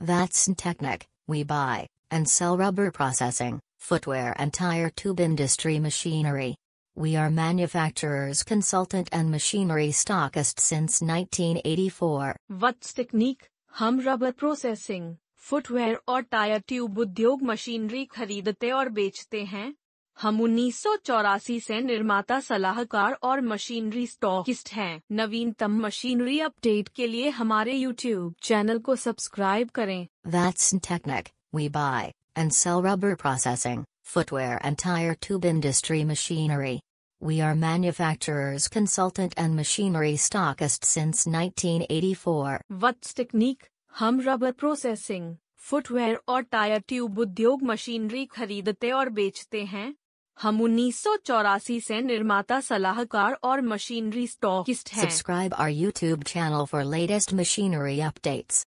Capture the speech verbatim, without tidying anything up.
That's Technic. We buy and sell rubber processing, footwear and tire tube industry machinery. We are manufacturers, consultant and machinery stockist since nineteen eighty-four. What's Technique? हम rubber processing, footwear और tyre tube उद्योग machinery खरीदते और बेचते हैं। हम उन्नीस सौ चौरासी से निर्माता सलाहकार और मशीनरी स्टॉकिस्ट हैं। नवीनतम मशीनरी अपडेट के लिए हमारे यूट्यूब चैनल को सब्सक्राइब करें। That's Technic. We buy and sell rubber processing, footwear and tire tube industry machinery. We are manufacturers, consultant and machinery stockist since nineteen eighty-four. What's Technique? हम rubber processing, footwear और tyre tube उद्योग machinery खरीदते और बेचते हैं। हम उन्नीस सौ चौरासी से निर्माता सलाहकार और मशीनरी स्टॉकिस्ट हैं। Subscribe our YouTube channel for latest machinery updates.